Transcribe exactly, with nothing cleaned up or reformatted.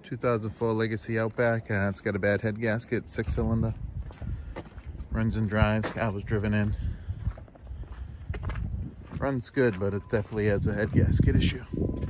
two thousand four Legacy Outback. Uh, it's got a bad head gasket, six cylinder. Runs and drives. Car was driven in. Runs good, but it definitely has a head gasket issue.